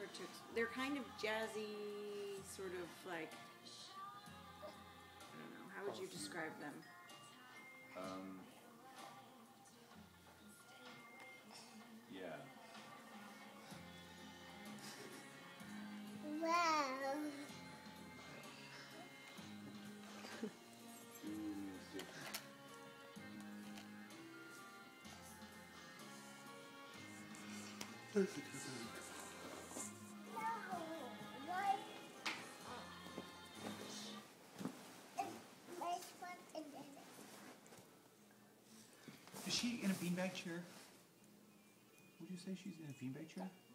hard to. They're kind of jazzy, sort of like. I don't know. How would you describe them? Yeah. Wow. Is she in a beanbag chair? Would you say she's in a beanbag chair?